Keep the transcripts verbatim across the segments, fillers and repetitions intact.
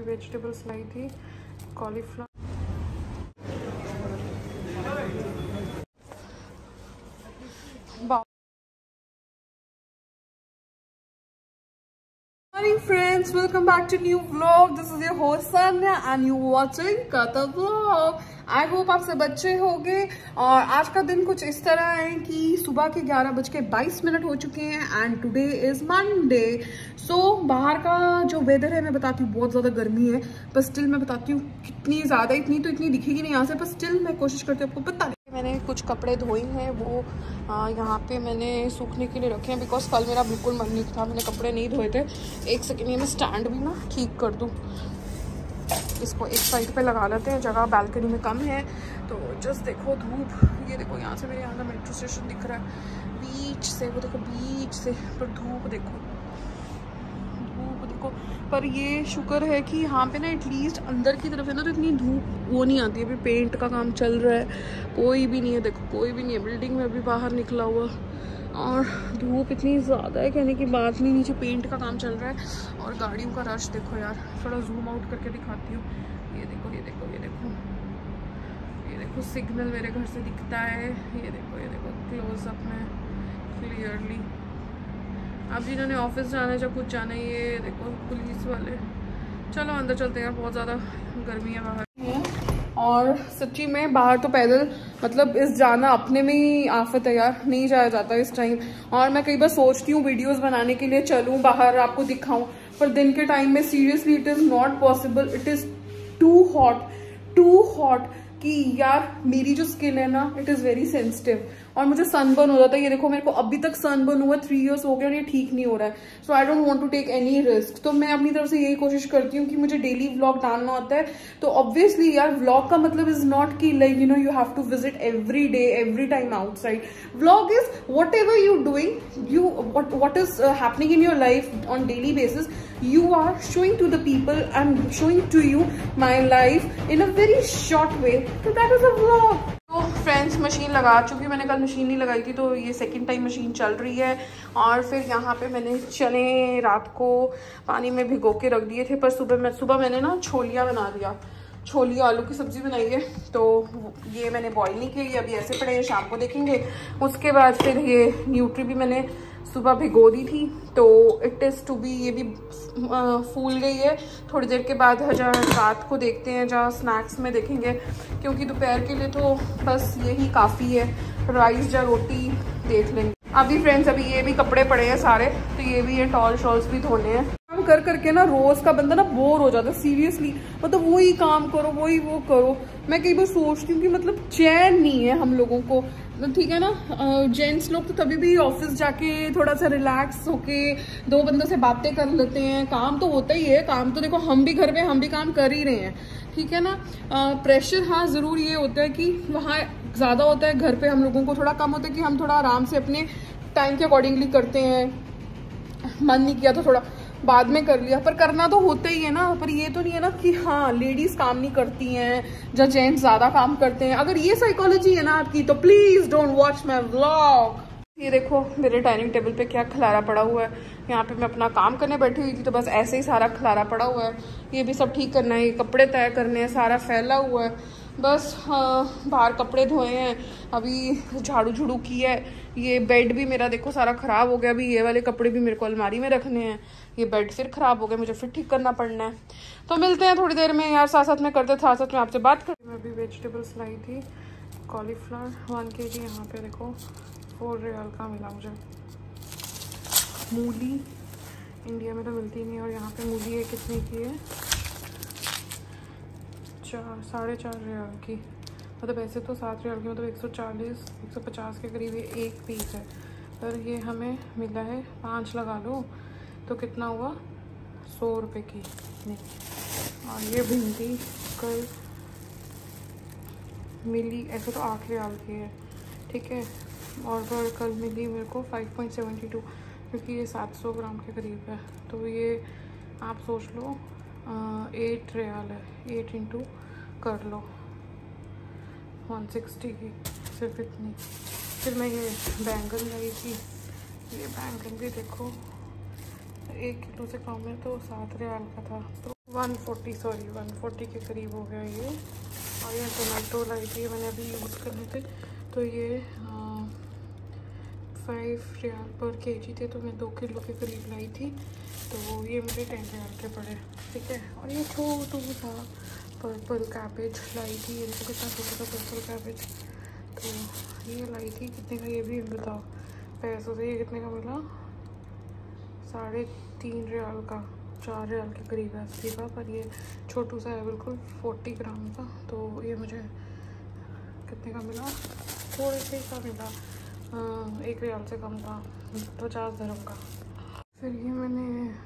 Vegetables लाई थी, cauliflower. Morning friends, welcome back to new vlog. This is your host Sanya and you watching Kata vlog. I hope आप सब अच्छे होंगे। और आज का दिन कुछ इस तरह है कि सुबह के ग्यारह बज के बाईस मिनट हो चुके हैं and today is Monday. So बाहर का जो वेदर है मैं बताती हूँ, बहुत ज़्यादा गर्मी है, पर स्टिल मैं बताती हूँ कितनी ज़्यादा, इतनी तो इतनी दिखेगी नहीं यहाँ से, पर स्टिल मैं कोशिश करती हूँ आपको पता। मैंने कुछ कपड़े धोए हैं, वो यहाँ पे मैंने सूखने के लिए रखे हैं बिकॉज कल मेरा बिल्कुल मन नहीं था, मैंने कपड़े नहीं धोए थे। एक सेकेंड, ये मैं स्टैंड भी ना ठीक कर दूँ, इसको एक साइड पे लगा लेते हैं, जगह बालकनी में कम है। तो जस्ट देखो धूप, ये देखो यहाँ से मेरे यहाँ का मेट्रो स्टेशन दिख रहा है बीच से, वो देखो बीच से, पर धूप देखो, धूप देखो। पर ये शुक्र है कि यहाँ पे ना एटलीस्ट अंदर की तरफ है ना तो इतनी धूप वो नहीं आती है। अभी पेंट का काम चल रहा है, कोई भी नहीं है, देखो कोई भी नहीं है, बिल्डिंग में अभी बाहर निकला हुआ, और धूप इतनी ज़्यादा है कहने की बात नहीं। नीचे पेंट का काम चल रहा है और गाड़ियों का रश देखो यार, थोड़ा जूम आउट करके दिखाती हूँ। ये देखो ये देखो ये देखो ये देखो सिग्नल मेरे घर से दिखता है, ये देखो ये देखो क्लोजअप में क्लियरली। अब जिन्होंने ऑफिस जाना है, जब कुछ जाना है, ये देखो पुलिस वाले। चलो अंदर चलते हैं यार, बहुत ज़्यादा गर्मी है बाहर। और सच्ची में बाहर तो पैदल मतलब इस जाना अपने में ही आफत है यार, नहीं जाया जाता इस टाइम। और मैं कई बार सोचती हूँ वीडियोस बनाने के लिए चलूँ बाहर, आपको दिखाऊं, पर दिन के टाइम में seriously it is not possible. It is too hot too hot कि यार मेरी जो स्किन है ना, इट इज़ वेरी सेंसिटिव और मुझे सनबर्न हो जाता है। ये देखो मेरे को अभी तक सनबर्न हुआ, थ्री इयर्स हो गए और ये ठीक नहीं हो रहा है। So I don't want to take any risk. तो मैं अपनी तरफ से यही कोशिश करती हूँ कि मुझे डेली व्लॉग डालना होता है। तो ऑब्वियसली यार व्लॉग का मतलब इज नॉट कि like you know you have to visit every day every time outside. Vlog is whatever you doing, you what is happening in your life on daily basis, you are showing to the people and showing to you my life in a very short way. So that is a vlog. तो friends machine लगा चुकी, मैंने कल machine नहीं लगाई थी, तो ये सेकंड टाइम मशीन चल रही है। और फिर यहाँ पे मैंने चने रात को पानी में भिगो के रख दिए थे, पर सुबह मैं सुबह मैंने ना छोलिया बना दिया, छोली आलू की सब्जी बनाई है। तो ये मैंने बॉईल नहीं किया, ये अभी ऐसे पड़े हैं, शाम को देखेंगे। उसके बाद फिर ये न्यूट्री भी मैंने सुबह भिगो दी थी, तो इट इज़ टू बी, ये भी फूल गई है। थोड़ी देर के बाद हजार रात को देखते हैं, जहाँ स्नैक्स में देखेंगे, क्योंकि दोपहर के लिए तो बस यही काफ़ी है, राइस या रोटी देख लेंगे। अभी फ्रेंड्स अभी ये भी कपड़े पड़े हैं सारे, तो ये भी ये टॉल शॉल्स भी धोने हैं। काम कर करके ना रोज का बंदा ना बोर हो जाता है सीरियसली, मतलब वही काम करो वही वो करो। मैं कई बार सोचती हूँ कि मतलब चैन नहीं है हम लोगों को, ठीक है ना। जेंट्स लोग तो तभी भी ऑफिस जाके थोड़ा सा रिलैक्स होके दो बंदों से बातें कर लेते हैं, काम तो होता ही है, काम तो देखो हम भी घर में हम भी काम कर ही रहे हैं, ठीक है ना। प्रेशर हाँ ज़रूर ये होता है कि वहाँ ज़्यादा होता है, घर पे हम लोगों को थोड़ा कम होता है कि हम थोड़ा आराम से अपने टाइम के अकॉर्डिंगली करते हैं। मन नहीं किया तो थोड़ा बाद में कर लिया, पर करना तो होता ही है ना। पर ये तो नहीं है ना कि हाँ लेडीज काम नहीं करती हैं या जेंट्स ज्यादा काम करते हैं। अगर ये साइकोलॉजी है ना आपकी, तो please don't watch my vlog. ये देखो मेरे डाइनिंग टेबल पे क्या खलारा पड़ा हुआ है, यहाँ पे मैं अपना काम करने बैठी हुई थी, तो बस ऐसे ही सारा खलारा पड़ा हुआ है। ये भी सब ठीक करना है, ये कपड़े तय करने हैं, सारा फैला हुआ है बस। हाँ बाहर कपड़े धोए हैं, अभी झाड़ू झुड़ू की है। ये बेड भी मेरा देखो सारा ख़राब हो गया, अभी ये वाले कपड़े भी मेरे को अलमारी में रखने हैं। ये बेड फिर ख़राब हो गया, मुझे फिर ठीक करना पड़ना है। तो मिलते हैं थोड़ी देर में यार, साथ साथ में करते साथ साथ में आपसे बात कर। मैं अभी वेजिटेबल्स लाई थी, कॉलीफ्लावर वन के जी, यहाँ पे देखो फोर रियल का मिला मुझे। मूली इंडिया में तो मिलती नहीं, और यहाँ पे मूली है कितने की है, चार साढ़े चार रियाल की, मतलब ऐसे तो सात रियाल की, मतलब एक सौ चालीस एक सौ पचास के करीब ये एक पीस है। पर ये हमें मिला है, पाँच लगा लो तो कितना हुआ, सौ रुपये की नहीं। और ये भिंडी कल मिली, ऐसे तो आठ रियाल की है, ठीक है। और पर कल मिली मेरे को फाइव पॉइंट सेवेंटी टू, क्योंकि ये सात सौ ग्राम के करीब है। तो ये आप सोच लो एट रियाल है, एट इंटू कर लो वन सिक्सटी की, सिर्फ इतनी। फिर मैं ये बैंगन लाई थी, ये बैंगन भी देखो एक किलो से कम है, तो सात रियाल का था। तो one forty sorry one forty के करीब हो गया ये। और ये टोमेटो लाई थी मैंने अभी यूज़ करने थे, तो ये फाइव रियाल पर केजी थे, तो मैं दो किलो के करीब लाई थी, तो ये मुझे टेन रियाल के पड़े, ठीक है। और ये छोटू सा पर्पल कैबेज लाई थी, ये देखो कितना छोटा सा पर्पल कैबेज, तो ये लाई थी। कितने का ये भी बताओ पैसों से, ये कितने का मिला? साढ़े तीन रियाल का, चार रियाल के करीब है अस्सी का, पर ये छोटू सा है बिल्कुल, फोर्टी ग्राम का, तो ये मुझे कितने का मिला? थोड़े से का मिला, आ, एक रियाल से कम था, पचास दरम का। फिर ये मैंने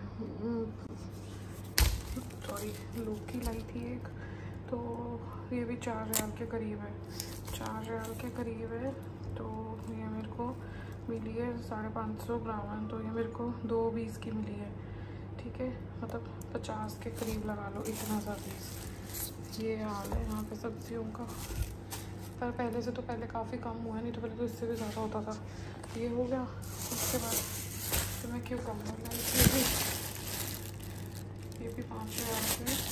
सॉरी लौकी लाई थी एक, तो ये भी चार रियाल के करीब है, चार रियाल के करीब है, तो ये मेरे को मिली है साढ़े पाँच सौ ग्राम है, तो ये मेरे को दो बीस की मिली है, ठीक है, मतलब पचास के करीब लगा लो, इतना सा पीस। ये हाल है यहाँ पे सब्जियों का, पर पहले से तो पहले काफ़ी कम हुआ है, नहीं तो पहले तो इससे भी ज़्यादा होता था। ये हो गया, उसके बाद तो मैं क्यों कम हो गया, ये भी ये भी पाँच हज़ार रुपये,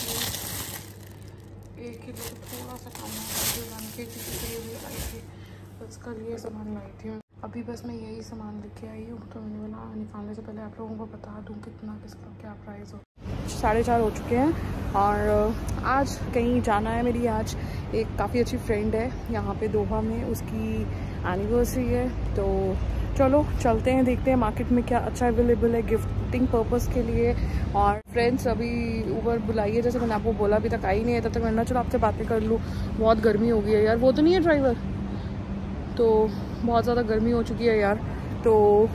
एक किलो तो थोड़ा सा कम हो गया, वन के जी के करीब लाई थी, बस कल ये सामान लाई थी। अभी बस मैं यही सामान लेके आई हूँ, तो मैंने बोला निकालने से पहले आप लोगों को बता दूँ कितना किसका क्या प्राइस हो। साढ़े चार हो चुके हैं और आज कहीं जाना है मेरी। आज एक काफ़ी अच्छी फ्रेंड है यहाँ पे दोहा में, उसकी एनिवर्सरी है, तो चलो चलते हैं, देखते हैं मार्केट में क्या अच्छा अवेलेबल है गिफ्टिंग पर्पस के लिए। और फ्रेंड्स अभी ऊबर बुलाइए, जैसे मैंने आपको बोला अभी तक आई नहीं है, तब तक मैंने चलो आपसे बातें कर लूँ, बहुत गर्मी हो गई है यार। वो तो नहीं है ड्राइवर, तो बहुत ज़्यादा गर्मी हो चुकी है यार, तो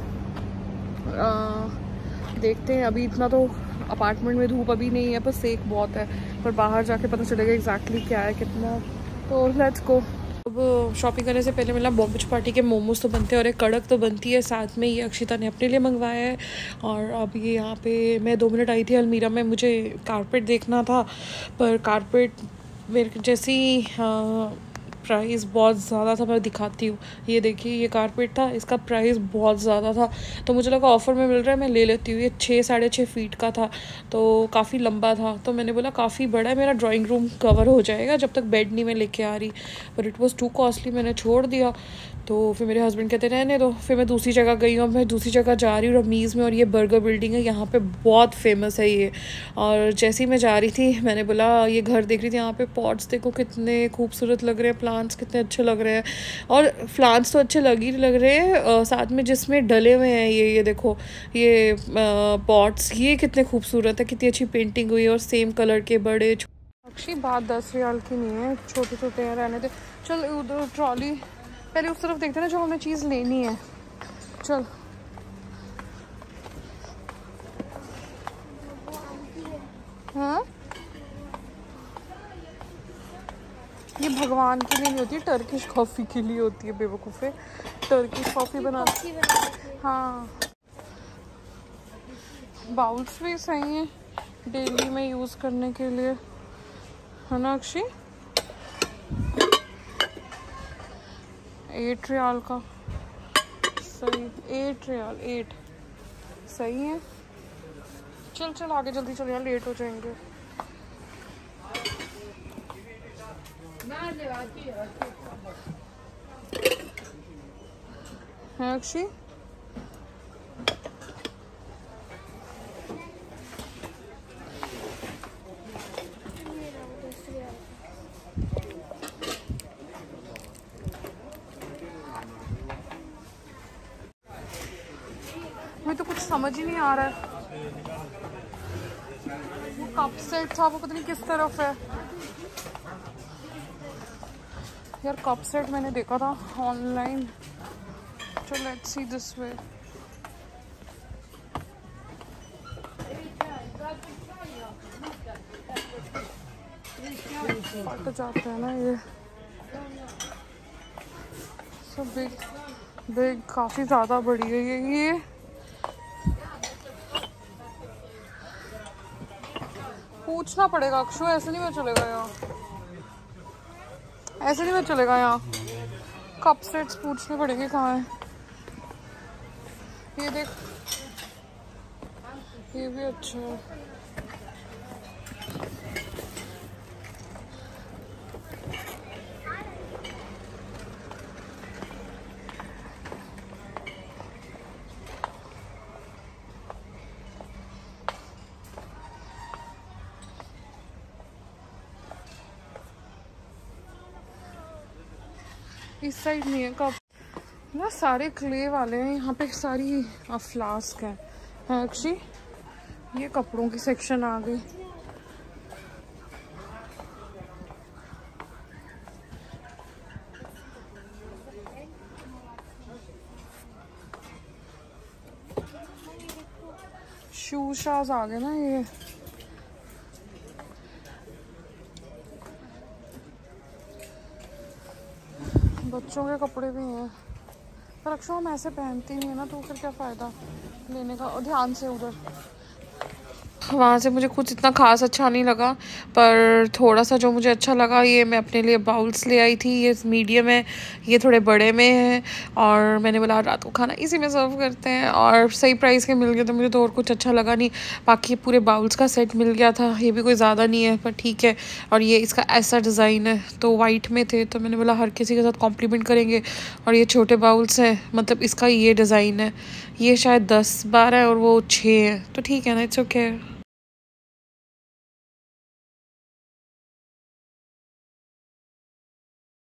आ, देखते हैं। अभी इतना तो अपार्टमेंट में धूप अभी नहीं है, पर सेक बहुत है, पर बाहर जाके पता चलेगा एग्जैक्टली क्या है कितना, तो लेट्स गो। अब शॉपिंग करने से पहले मतलब बॉम्बे पार्टी के मोमोज तो बनते हैं और एक कड़क तो बनती है, साथ में ये अक्षिता ने अपने लिए मंगवाया है। और अब ये यहाँ पे मैं दो मिनट आई थी अलमीरा में, मुझे कारपेट देखना था, पर कारपेट मेरे जैसी प्राइस बहुत ज़्यादा था। मैं दिखाती हूँ, ये देखिए ये कारपेट था, इसका प्राइस बहुत ज़्यादा था, तो मुझे लगा ऑफ़र में मिल रहा है मैं ले लेती हूँ। ये छः साढ़े छः फीट का था, तो काफ़ी लंबा था, तो मैंने बोला काफ़ी बड़ा है, मेरा ड्राइंग रूम कवर हो जाएगा जब तक बेड नहीं मैं लेके आ रही, पर इट वॉज़ टू कॉस्टली, मैंने छोड़ दिया। तो फिर मेरे हस्बैंड कहते रहने दो, फिर मैं दूसरी जगह गई हूँ, मैं दूसरी जगह जा रही हूँ रमीज़ में, और ये बर्गर बिल्डिंग है यहाँ पे बहुत फेमस है ये। और जैसे ही मैं जा रही थी मैंने बोला ये घर देख रही थी, यहाँ पे पॉट्स देखो कितने खूबसूरत लग रहे हैं, प्लांट्स कितने अच्छे लग रहे हैं, और प्लांट्स तो अच्छे लग ही लग रहे हैं, साथ में जिसमें डले हुए हैं ये ये देखो ये पॉट्स, ये कितने खूबसूरत है, कितनी अच्छी पेंटिंग हुई है, और सेम कलर के बड़े। अच्छी बात दस रियाल की नहीं है, छोटे छोटे हैं, रहने दे। चल उधर ट्रॉली पहले उस तरफ देखते ना जो हमें चीज़ लेनी है, चल। हाँ ये भगवान के लिए नहीं होती, टर्किश कॉफ़ी के लिए होती है, बेवकूफ़े, टर्किश कॉफ़ी बना। हाँ बाउल्स भी सही हैं डेली में यूज़ करने के लिए, है ना अक्षी? एट रियाल का, सही, एट रियाल, एट सही है। चल चल आगे जल्दी चल यार, लेट हो जाएंगे। है अक्षी? मुझे तो कुछ समझ ही नहीं आ रहा है, वो कप सेट था वो पता नहीं किस तरफ है यार। कप सेट मैंने देखा था ऑनलाइन, तो लेट्स सी दिस वे। फट जाते हैं ना ये सब, बिग बिग काफी ज्यादा बड़ी है ये ये पूछना पड़ेगा अक्षु, ऐसे नहीं मैं चलेगा यहाँ, ऐसे नहीं मैं चलेगा यहाँ, कप सेट्स पूछने पड़ेंगे कहाँ है। ये देख ये भी अच्छा है, इस साइड नहीं है कप ना, सारे क्ले वाले हैं यहाँ पे, सारी फ्लास्क है एक्चुअली। ये कपड़ों की सेक्शन आ गई। शूज शाज आ गए ना ये। बच्चों के कपड़े भी हैं, पर अक्सर हम ऐसे पहनती नहीं है ना, तो फिर क्या फ़ायदा लेने का। और ध्यान से उधर, वहाँ से मुझे कुछ इतना खास अच्छा नहीं लगा, पर थोड़ा सा जो मुझे अच्छा लगा, ये मैं अपने लिए बाउल्स ले आई थी। ये मीडियम है, ये थोड़े बड़े में है, और मैंने बोला रात को खाना इसी में सर्व करते हैं, और सही प्राइस के मिल गए, तो मुझे तो और कुछ अच्छा लगा नहीं। बाकी पूरे बाउल्स का सेट मिल गया था, ये भी कोई ज़्यादा नहीं है पर ठीक है। और ये इसका ऐसा डिज़ाइन है, तो वाइट में थे, तो मैंने बोला हर किसी के साथ कॉम्प्लीमेंट करेंगे। और ये छोटे बाउल्स हैं, मतलब इसका ये डिज़ाइन है, ये शायद दस बारह है और वो छः है, तो ठीक है ना, इट्स ओके।